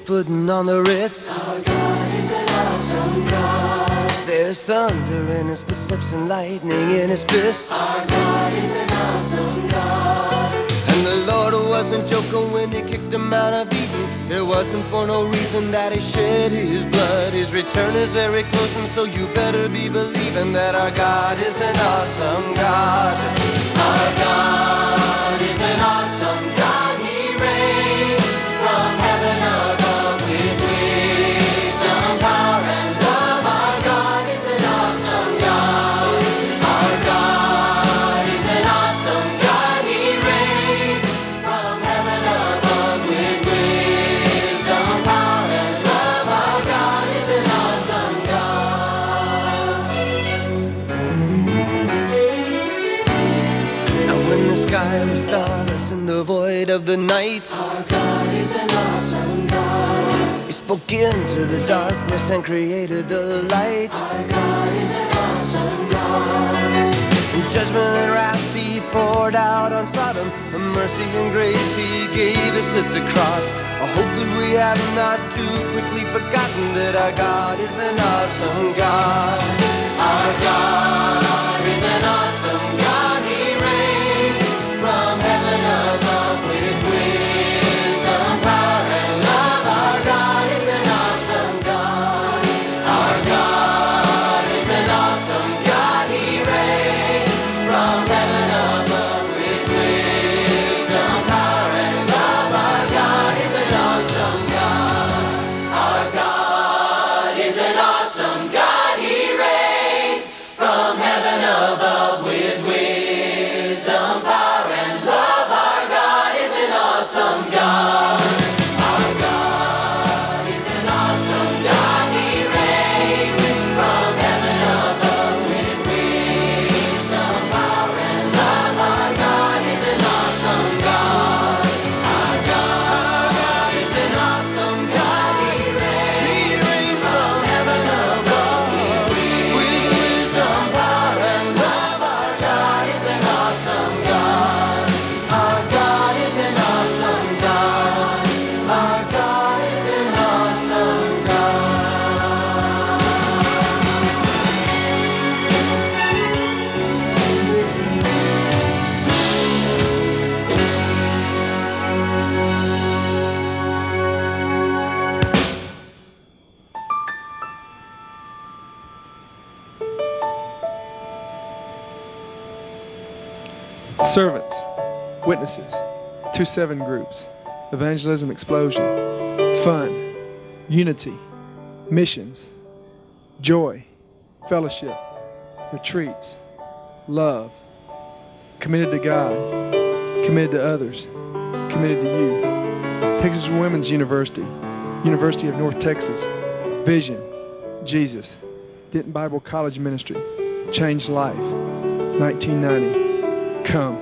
footing on the Ritz. Our God is an awesome God. There's thunder in his footsteps and lightning in his fists. Our God is an awesome God. And the Lord wasn't joking when he kicked him out of Eden. It wasn't for no reason that he shed his blood. His return is very close, and so you better be believing that our God is an awesome God. Our God is an awesome God. He reigns from heaven above with wisdom, power, and love. Our God is an awesome God. Our God is an awesome God. He reigns from heaven above with wisdom, power, and love. Our God is an awesome God. Now when the sky was starless and the void of the night, Our God is an awesome God. he spoke into the darkness and created the light. Our God is an awesome God. In judgment and wrath he poured out on Sodom, and mercy and grace he gave us at the cross. I hope that we have not too quickly forgotten that our God is an awesome God. Our God is an awesome God. He reigns from heaven above with wisdom, power, and love. Our God is an awesome God. Our God is an awesome God. He reigns from heaven above with wisdom, power, and love. Our God is an awesome God. Our God is an awesome God. He reigns from heaven above with wisdom, power, and love. Our God is an awesome God. Our God is an awesome God. He reigns from heaven above with wisdom, power, and love. Our God is an awesome God. Our God is an awesome God. He reigns from heaven above with wisdom, power, and love. Our God is an awesome God. Our God is an awesome God. Our God is an awesome God. Servants, witnesses, 2-7 groups, evangelism explosion, fun, unity, missions, joy, fellowship, retreats, love, committed to God, committed to others, committed to you. Texas Women's University, University of North Texas, Vision, Jesus, Denton Bible College Ministry, Changed Life, 1990. Come.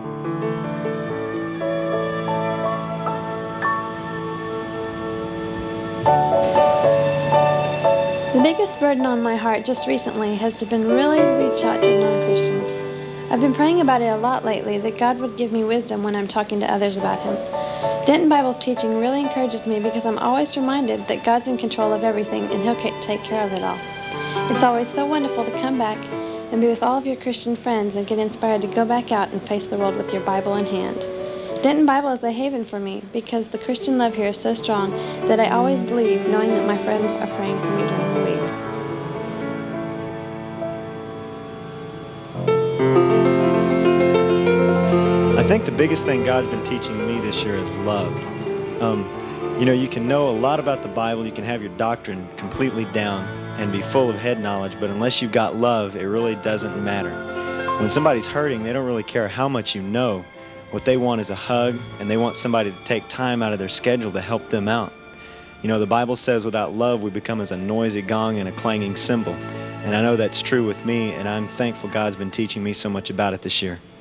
The biggest burden on my heart just recently has been really to reach out to non-Christians. I've been praying about it a lot lately, that God would give me wisdom when I'm talking to others about Him. Denton Bible's teaching really encourages me because I'm always reminded that God's in control of everything and He'll take care of it all. It's always so wonderful to come back and be with all of your Christian friends and get inspired to go back out and face the world with your Bible in hand. Denton Bible is a haven for me because the Christian love here is so strong that I always believe knowing that my friends are praying for me during the week. I think the biggest thing God's been teaching me this year is love. You know, you can know a lot about the Bible, you can have your doctrine completely down and be full of head knowledge, but unless you've got love, it really doesn't matter. When somebody's hurting, they don't really care how much you know. What they want is a hug, and they want somebody to take time out of their schedule to help them out. You know, the Bible says without love, we become as a noisy gong and a clanging cymbal. And I know that's true with me, and I'm thankful God's been teaching me so much about it this year.